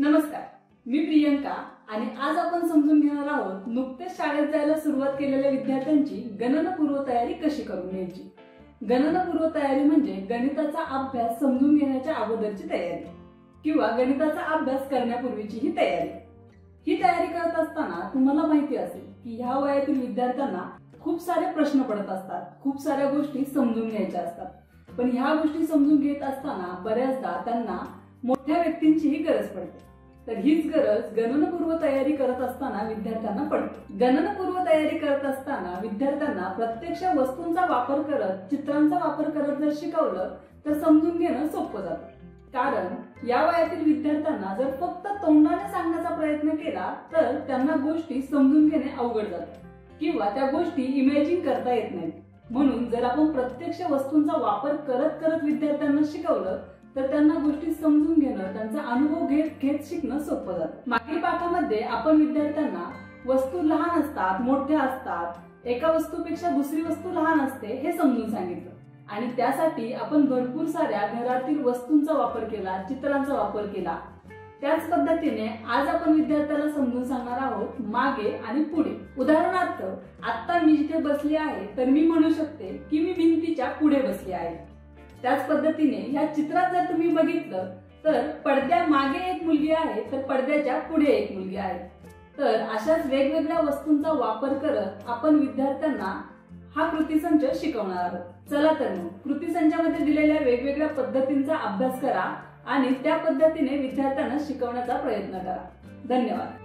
नमस्कार, मी प्रियंका आणि आज आपण समजून घेणार आहोत नुकतेच शाळेत जायला सुरुवात केलेल्या विद्यार्थ्यांची गणनपूर्व तयारी कशी करून घ्यायची। गणनपूर्व तयारी म्हणजे गणिताचा अभ्यास समजून घेण्याच्या अगोदरची तयारी किंवा गणिताचा अभ्यास करण्यापूर्वीची ही तयारी। ही तयारी करत असताना तुम्हाला माहिती असेल की ह्या वयातील विद्यार्थ्यांना खूप सारे प्रश्न पडत असतात, खूप साऱ्या गोष्टी समजून घ्यायच्या असतात। पण ह्या गोष्टी समजून घेत असताना बऱ्याचदा त्यांना मोठ्या व्यक्तींचीही गरज पडते। तर हीच गरज गणनपूर्व तयारी करत असताना विद्यार्थ्यांना पडते। गणनपूर्व तयारी करत असताना विद्यार्थ्यांना प्रत्यक्ष वस्तूंचा वापर करत, चित्रांचा वापर करत जर शिकवलं तर समजून घेणं सोपं जातं। कारण या वयातील विद्यार्थ्यांना जर फक्त तोंडाने सांगण्याचा प्रयत्न केला तर त्यांना गोष्टी समजून घेणे अवघड जातं किंवा त्या गोष्टी इमॅजिन करता येत नाहीत। म्हणून जर आपण प्रत्यक्ष वस्तूंचा वापर करत करत विद्यार्थ्यांना शिकवलं तर त्यांना गोष्टी समजून घेणं, त्यांचा अनुभव घेत शिकणं सोपं जातं। मागील पाठामध्ये आपण विद्यार्थ्यांना वस्तू लहान असतात, मोठ्या असतात, एका वस्तूपेक्षा दुसरी वस्तू लहान असते हे समजून सांगितलं आणि त्यासाठी आपण भरपूर साऱ्या घरातील वस्तूंचा वापर केला, चित्रांचा वापर केला। त्याच पद्धतीने आज आपण विद्यार्थ्याला समजून सांगणार आहोत मागे आणि पुढे। उदाहरणार्थ, आता मी जिथे बसली आहे तर मी म्हणू शकते की मी भिंतीच्या पुढे बसली आहे। त्याच पद्धतीने या चित्रात जर तुम्ही बघितलं तर पडद्यामागे एक मुलगी आहे तर पडद्याच्या पुढे एक मुलगी आहे। तर अशाच वेगवेगळ्या वस्तूंचा वापर करत आपण विद्यार्थ्यांना हा कृतीसंच शिकवणार आहोत। चला तर मग कृतीसंचामध्ये दिलेल्या वेगवेगळ्या पद्धतींचा अभ्यास करा आणि त्या पद्धतीने विद्यार्थ्यांना शिकवण्याचा प्रयत्न करा। धन्यवाद।